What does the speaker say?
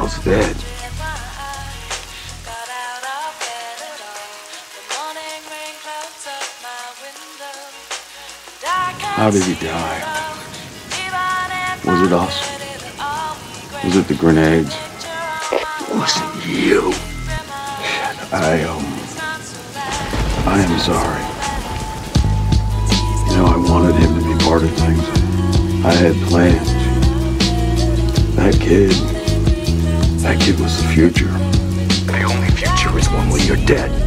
Carl's dead. How did he die? Was it us? Was it the grenades? It wasn't you. I am sorry. You know, I wanted him to be part of things. I had plans. That kid was the future. The only future is one where you're dead.